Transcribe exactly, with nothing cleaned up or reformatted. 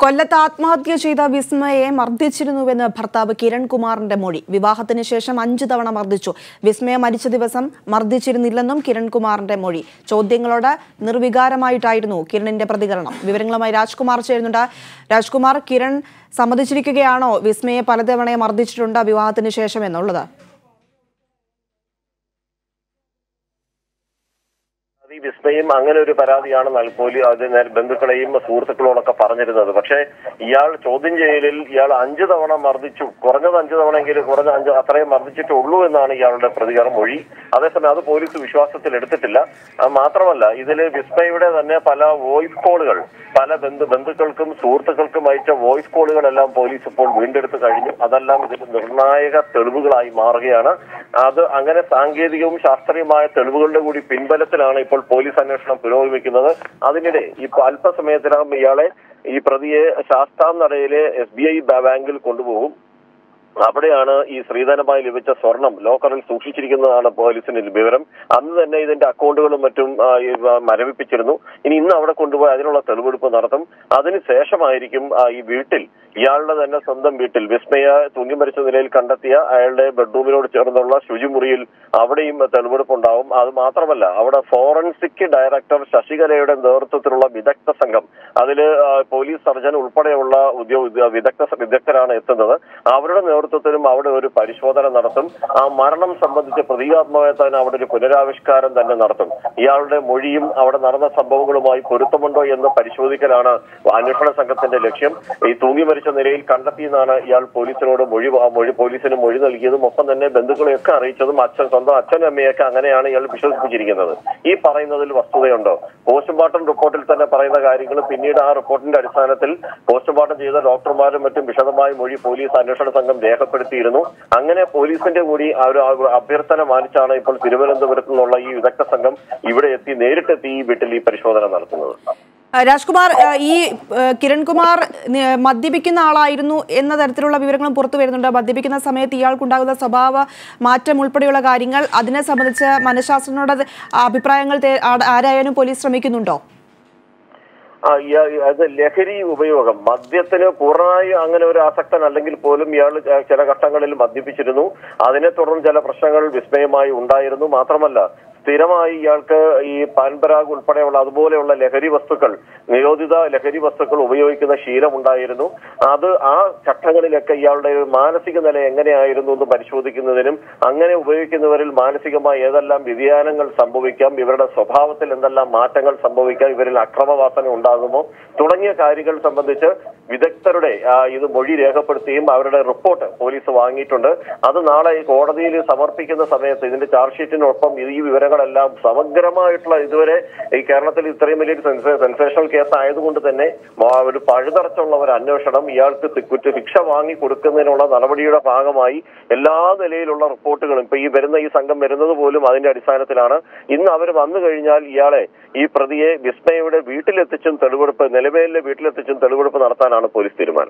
കൊല്ലത്ത് ആത്മഹത്യ ചെയ്ത വിസ്മയെ മർദ്ദിച്ചിരുന്നുവെന്ന് ഭർത്താവ് കിരൺകുമാറിന്റെ മൊഴി. വിവാഹത്തിന് ശേഷം അഞ്ചു തവണ മർദ്ദിച്ചു. വിസ്മയ മരിച്ച ദിവസം മർദ്ദിച്ചിരുന്നില്ലെന്നും കിരൺകുമാറിന്റെ മൊഴി. ചോദ്യങ്ങളോട് നിർവികാരമായിട്ടായിരുന്നു കിരണിന്റെ പ്രതികരണം. വിവരങ്ങളുമായി രാജ്കുമാർ ചേരുന്നുണ്ട്. രാജ്കുമാർ, കിരൺ സമ്മതിച്ചിരിക്കുകയാണോ വിസ്മയെ പലതവണ മർദ്ദിച്ചിട്ടുണ്ട് വിവാഹത്തിന് ശേഷം എന്നുള്ളത്? വിസ്മയും അങ്ങനെ ഒരു പരാതിയാണ് നൽകോലി അതിന് ബന്ധുക്കളെയും സുഹൃത്തുക്കളോടൊക്കെ പറഞ്ഞിരുന്നത്. പക്ഷേ ഇയാൾ ചോദ്യം ചെയ്യലിൽ ഇയാൾ അഞ്ചു തവണ മർദ്ദിച്ചു, കുറഞ്ഞത് അഞ്ചു തവണയെങ്കിലും കുറഞ്ഞ അഞ്ച് അത്രയും മർദ്ദിച്ചിട്ടുള്ളൂ എന്നാണ് ഇയാളുടെ പ്രതികരണം മൊഴി. അതേസമയം അത് പോലീസ് വിശ്വാസത്തിൽ എടുത്തിട്ടില്ല. മാത്രമല്ല, ഇതിൽ വിസ്മയുടെ തന്നെ പല വോയിസ് കോളുകൾ പല ബന്ധു ബന്ധുക്കൾക്കും സുഹൃത്തുക്കൾക്കും അയച്ച വോയിസ് കോളുകളെല്ലാം പോലീസ് ഇപ്പോൾ വീണ്ടെടുത്ത് കഴിഞ്ഞു. അതെല്ലാം ഇതിന് നിർണായക തെളിവുകളായി മാറുകയാണ്. അത് അങ്ങനെ സാങ്കേതികവും ശാസ്ത്രീയമായ തെളിവുകളുടെ കൂടി പിൻബലത്തിലാണ് ഇപ്പോൾ പോലീസ് അന്വേഷണം പുരോഗമിക്കുന്നത്. അതിനിടെ ഇപ്പൊ അല്പസമയത്തിനകം ഇയാളെ ഈ പ്രതിയെ ശാസ്താംനടയിലെ എസ് ബി ഐ ബാങ്കിൽ കൊണ്ടുപോകും. അവിടെയാണ് ഈ സ്ത്രീധനമായി ലഭിച്ച സ്വർണം ലോക്കറിൽ സൂക്ഷിച്ചിരിക്കുന്നതാണ് പോലീസിന്റെ വിവരം. അന്ന് തന്നെ ഇതിന്റെ അക്കൗണ്ടുകളും മറ്റും മരവിപ്പിച്ചിരുന്നു. ഇനി ഇന്ന് അവിടെ കൊണ്ടുപോയി അതിനുള്ള തെളിവെടുപ്പ് നടത്തും. അതിനുശേഷമായിരിക്കും ഈ വീട്ടിൽ ഇയാളുടെ തന്നെ സ്വന്തം വീട്ടിൽ വിസ്മയ തൂങ്ങി മരിച്ച നിലയിൽ കണ്ടെത്തിയ അയാളുടെ ബെഡ്റൂമിനോട് ചേർന്നുള്ള ശുചിമുറിയിൽ അവിടെയും തെളിവെടുപ്പ് ഉണ്ടാവും. അത് മാത്രമല്ല, അവിടെ ഫോറൻസിക് ഡയറക്ടർ ശശികലയുടെ നേതൃത്വത്തിലുള്ള വിദഗ്ധ സംഘം, അതില് പോലീസ് സർജൻ ഉൾപ്പെടെയുള്ള ഉദ്യോഗ വിദഗ്ധ വിദഗ്ധരാണ് എത്തുന്നത്. അവരുടെ നേതൃത്വത്തിലും അവിടെ ഒരു പരിശോധന നടത്തും. ആ മരണം സംബന്ധിച്ച് പ്രതീകാത്മകമായി തന്നെ അവിടെ ഒരു പുനരാവിഷ്കാരം തന്നെ നടത്തും. ഇയാളുടെ മൊഴിയും അവിടെ നടന്ന സംഭവങ്ങളുമായി പൊരുത്തമുണ്ടോ എന്ന് പരിശോധിക്കലാണ് അന്വേഷണ സംഘത്തിന്റെ ലക്ഷ്യം. ഈ തൂങ്ങി മരിച്ച നിലയിൽ കണ്ടെത്തിയെന്നാണ് ഇയാൾ പോലീസിനോട് മൊഴി മൊഴി പോലീസിന് മൊഴി നൽകിയതും ഒപ്പം തന്നെ ബന്ധുക്കളെയൊക്കെ അറിയിച്ചതും. അച്ഛൻ സ്വന്തം അച്ഛനും അമ്മയൊക്കെ അങ്ങനെയാണ് ഇയാൾ വിശ്വസിപ്പിച്ചിരിക്കുന്നത്. ഈ പറയുന്നതിൽ വസ്തുതയുണ്ടോ? പോസ്റ്റ്മോർട്ടം റിപ്പോർട്ടിൽ തന്നെ പറയുന്ന കാര്യങ്ങൾ പിന്നീട് ആ റിപ്പോർട്ടിന്റെ അടിസ്ഥാനത്തിൽ പോസ്റ്റ്മോർട്ടം ചെയ്ത ഡോക്ടർമാരും മറ്റും വിശദമായ മൊഴി പോലീസ് അന്വേഷണ സംഘം രേഖപ്പെടുത്തിയിരുന്നു. അങ്ങനെ പോലീസിന്റെ കൂടി ആ ഒരു അഭ്യർത്ഥന മാനിച്ചാണ് ഇപ്പോൾ തിരുവനന്തപുരത്ത് നിന്നുള്ള ഈ വിദഗ്ധ സംഘം ഇവിടെ എത്തി നേരിട്ടെത്തി ഈ വീട്ടിൽ ഈ പരിശോധന നടത്തുന്നത്. രാജ്കുമാർ, ഈ കിരൺകുമാർ മദ്യപിക്കുന്ന ആളായിരുന്നു എന്ന തരത്തിലുള്ള വിവരങ്ങളും പുറത്തു വരുന്നുണ്ട്. മദ്യപിക്കുന്ന സമയത്ത് ഇയാൾക്കുണ്ടാകുന്ന സ്വഭാവ മാറ്റം ഉൾപ്പെടെയുള്ള കാര്യങ്ങൾ, അതിനെ സംബന്ധിച്ച് മനഃശാസ്ത്രജ്ഞരുടെ അഭിപ്രായങ്ങൾ ആരായാലും പോലീസ് ശ്രമിക്കുന്നുണ്ടോ? അത് ലഹരി ഉപയോഗം, മദ്യത്തിന് പൂർണ്ണമായി അങ്ങനെ ഒരു ആസക്തൻ അല്ലെങ്കിൽ പോലും ഇയാൾ ചില ഘട്ടങ്ങളിൽ മദ്യപിച്ചിരുന്നു. അതിനെ തുടർന്ന് ചില പ്രശ്നങ്ങൾ വിസ്മയമായി ഉണ്ടായിരുന്നു. മാത്രമല്ല, സ്ഥിരമായി ഇയാൾക്ക് ഈ പാൻപരാഗ് ഉൾപ്പെടെയുള്ള അതുപോലെയുള്ള ലഹരി വസ്തുക്കൾ, നിരോധിത ലഹരി വസ്തുക്കൾ ഉപയോഗിക്കുന്ന ശീലമുണ്ടായിരുന്നു. അത് ആ ഘട്ടങ്ങളിലൊക്കെ ഇയാളുടെ മാനസിക നില എങ്ങനെയായിരുന്നു എന്ന് പരിശോധിക്കുന്നതിനും അങ്ങനെ ഉപയോഗിക്കുന്നവരിൽ മാനസികമായി ഏതെല്ലാം വ്യതിയാനങ്ങൾ സംഭവിക്കാം, ഇവരുടെ സ്വഭാവത്തിൽ എന്തെല്ലാം മാറ്റങ്ങൾ സംഭവിക്കാം, ഇവരിൽ അക്രമവാസന ഉണ്ടാകുമോ തുടങ്ങിയ കാര്യങ്ങൾ സംബന്ധിച്ച് വിദഗ്ധരുടെ ഇത് മൊഴി രേഖപ്പെടുത്തുകയും അവരുടെ റിപ്പോർട്ട് പോലീസ് വാങ്ങിയിട്ടുണ്ട്. അത് നാളെ കോടതിയിൽ സമർപ്പിക്കുന്ന സമയത്ത് ഇതിന്റെ ചാർജ് ഷീറ്റിനൊപ്പം ഈ വിവരങ്ങളെല്ലാം സമഗ്രമായിട്ടുള്ള, ഇതുവരെ ഈ കേരളത്തിൽ ഇത്രയും വലിയൊരു സെൻസേഷണൽ കേസ് ആയതുകൊണ്ട് തന്നെ ഒരു പഴുതടച്ചുള്ള ഒരു അന്വേഷണം, ഇയാൾക്ക് കുറ്റ ശിക്ഷ വാങ്ങി കൊടുക്കുന്നതിനുള്ള നടപടിയുടെ ഭാഗമായി എല്ലാ നിലയിലുള്ള റിപ്പോർട്ടുകളും ഇപ്പൊ ഈ വരുന്ന ഈ സംഘം വരുന്നത് പോലും അതിന്റെ അടിസ്ഥാനത്തിലാണ്. ഇന്ന് അവർ വന്നു കഴിഞ്ഞാൽ ഇയാളെ ഈ പ്രതിയെ വിസ്മയയുടെ വീട്ടിലെത്തിച്ചും തെളിവെടുപ്പ് നിലവിലെ വീട്ടിലെത്തിച്ചും തെളിവെടുപ്പ് നടത്താനാണ് പോലീസ് തീരുമാനം.